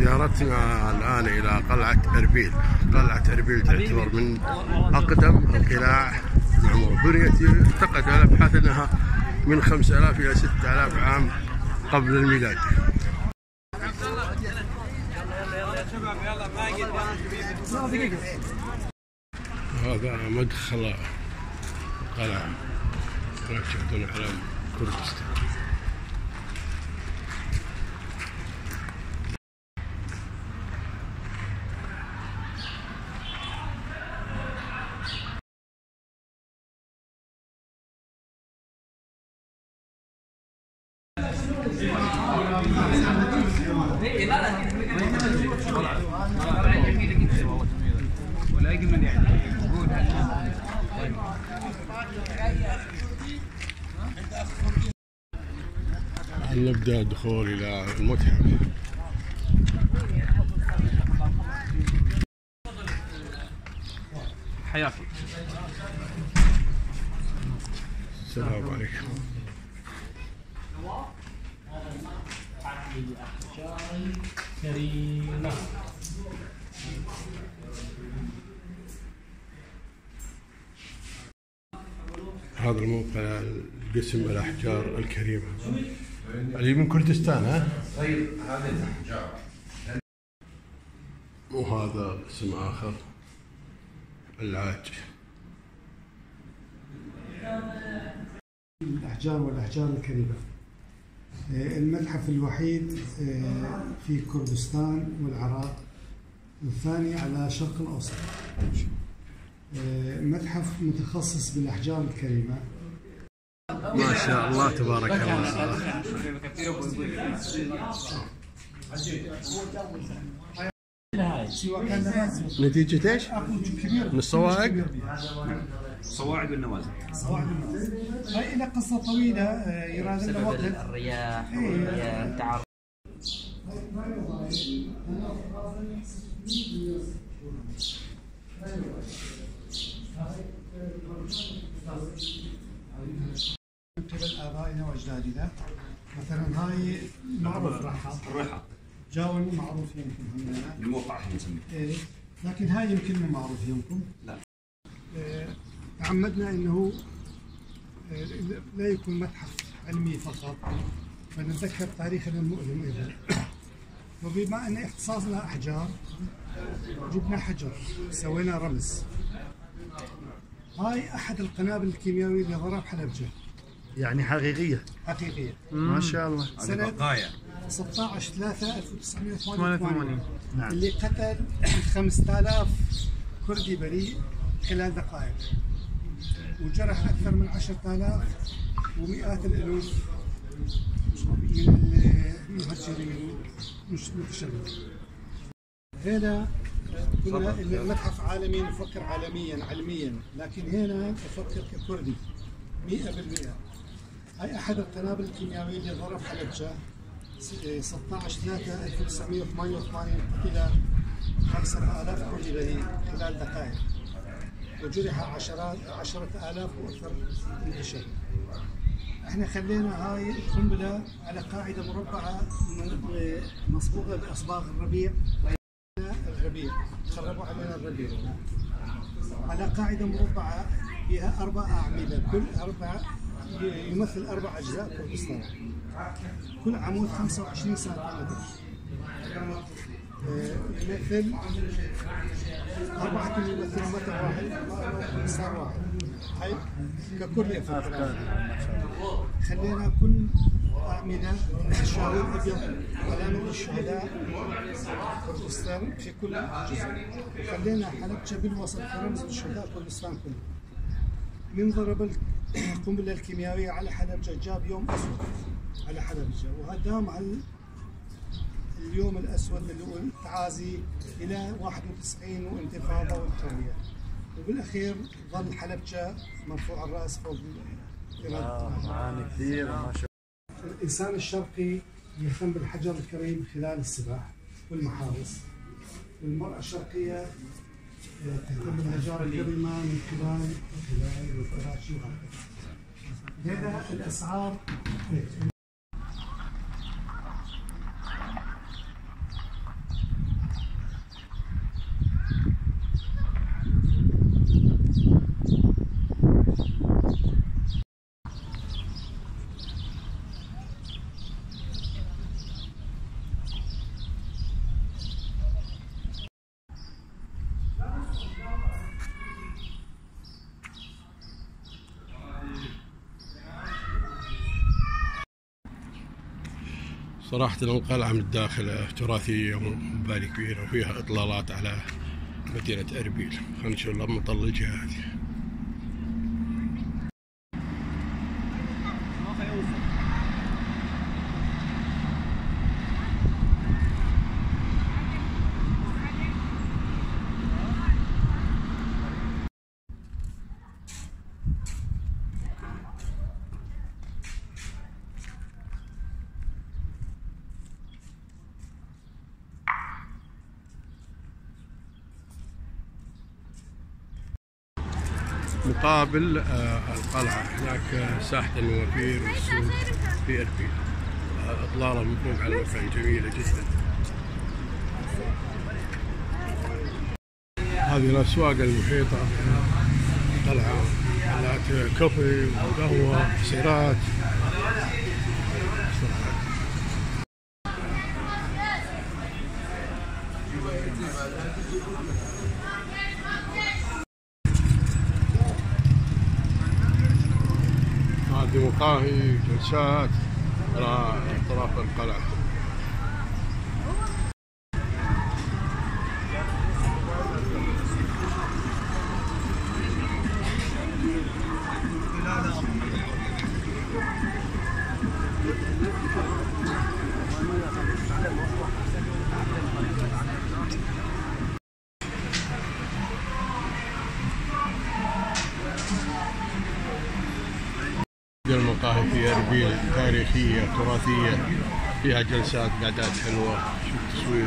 زيارتنا الآن إلى قلعة أربيل. قلعة أربيل تعتبر من أقدم القلاع المعمورة. بنيت اعتقد الأبحاث أنها من 5000 إلى 6000 عام قبل الميلاد. هذا مدخل القلعة، هناك تشاهدون علم كردستان. نبدأ الدخول إلى المتحف. حياكم. السلام عليكم. كريمة. هذا الموقع القسم الأحجار الكريمة اللي من كردستان. ها؟ طيب هذه الأحجار. وهذا اسم آخر العاج. الأحجار والأحجار الكريمة المتحف الوحيد في كردستان والعراق، والثاني على الشرق الأوسط. متحف متخصص بالأحجار الكريمة. ما شاء الله تبارك الله. نتيجة ايش؟ من الصواعق؟ صواعق والنوازل. هاي لها قصة طويلة يراد لها وقت. الرياح والتعرض. من قبل آبائنا وأجدادنا، مثلا هاي معروف الرحى. جاوني معروف يمكن هنا. الموقع احنا نسميه. لكن هاي يمكن مو معروف يمكن. لا. تعمدنا انه لا يكون متحف علمي فقط، فنتذكر تاريخنا المؤلم ايضا. وبما ان اختصاصنا احجار، جبنا حجر سوينا رمز. هاي احد القنابل الكيميائيه اللي ضرب حلبجه. يعني حقيقية. حقيقيه. ما شاء الله. سنة بقايا 16/3/1988. نعم. اللي قتل 5000 كردي بريء خلال دقائق، وجرح أكثر من 10,000 ومئات الألوف من المهجرين المتشردين. هنا كنا المتحف عالمي، نفكر عالميا علميا، لكن هنا نفكر ككردي 100%. هاي أحد القنابل الكيميائية اللي ضرب حلبجة 16/3/1988. قتل 5000 كردي بريء خلال دقائق، وجرح 10,000 وأكثر من الشهيد. احنا خلينا هاي القنبلة على قاعدة مربعة مصبوغة بأصباغ الربيع. خربوا علينا الربيع على قاعدة مربعة فيها 4 أعمدة، كل 4 يمثل 4 أجزاء كردستان. كل عمود 25 سنتيمتر، يمثل 4 يمثل متر واحد، مسار واحد. هاي ككل يفكر. خلينا كل أعمدة الشاوي الأبيض علامة الشهداء كردستان في كل جزء. خلينا حلبجة بالوسط كرمز للشهداء كردستان كله. من ضرب القنبلة الكيميائية على حلبجة جاب يوم أسود على حلبجة، وهدام على اليوم الأسود اللي هو التعازي إلى 91 وانتفاضة والحرية. وبالأخير ظل حلبجة مرفوع الرأس فوق معاني كثير ما شاء الله. الإنسان الشرقي يهتم بالحجر الكريم خلال السباح والمحارس، والمرأة الشرقية تهتم بالأحجار الكريمة من خلال والفراشي وهكذا. هذا الأسعار. صراحة القلعة من الداخل تراثية ومباني كبيرة وفيها إطلالات على مدينة أربيل. خلينا نشوف لما نطل الجهة هذه. مقابل القلعة هناك ساحة النوافير والسوق في أربيل. إطلالة من فوق على المكان جميلة جدا. هذه الأسواق المحيطة بالقلعة، محلات كوفي وقهوة سيارات. هذه مقاهي جلسات على أطراف القلعة. المقاهي في أربيل تاريخية تراثية، فيها جلسات قعدات حلوة. شوف التصوير.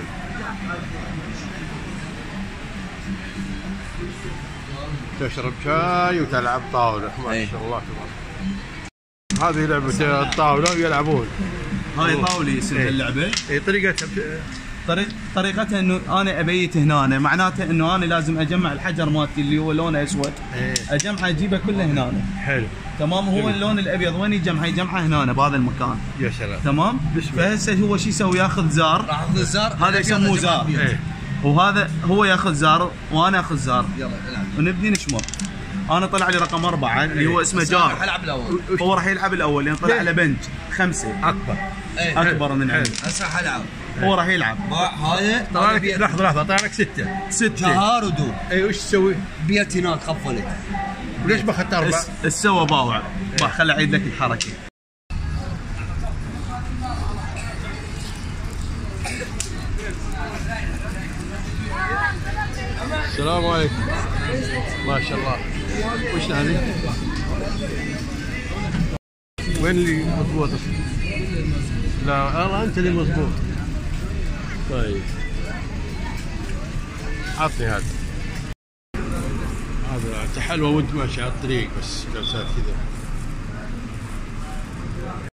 تشرب شاي وتلعب طاولة ما شاء الله تبارك. هذه لعبة الطاولة ويلعبون. هاي طاولة اسمها اللعبة. اي طريقتها طريقتها انه انا ابيت هنا، معناته انه انا لازم اجمع الحجر مالتي اللي هو لونه اسود. اجمعه اجيبه كله هنا. حلو تمام. هو اللون الابيض وين يجمعه هنا بهذا المكان. يا سلام. تمام. فهسه هو شو يسوي؟ ياخذ زار. اخذ الزار هذا يسموه زار. وهذا هو ياخذ زار وانا اخذ زار. يلا العب. ونبدي نشمر. انا طلع لي رقم 4 اللي هو اسمه جار. راح العب الاول. هو راح يلعب الاول لان طلع على بنج 5 اكبر من عندي. هسه راح العب. هو راح يلعب. هذا طلع لك لحظة طلع لك 6 شهر ودوب. اي وش تسوي؟ بيت هناك خفلت. وليش ما اخذت 4؟ السوا باوع. خل اعيد لك الحركة. السلام عليكم. ما شاء الله. وش هذه؟ وين اللي مضبوط؟ لا والله انت اللي مضبوط. طيب عطني هذا حلوة وانت ماشي على الطريق بس جلسات كذا.